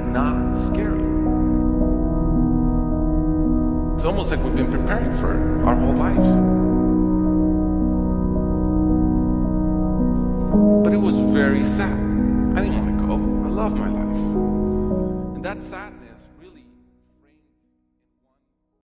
not scary. It's almost like we've been preparing for it our whole lives. But it was very sad. I didn't want to go. I love my life. And that's sad.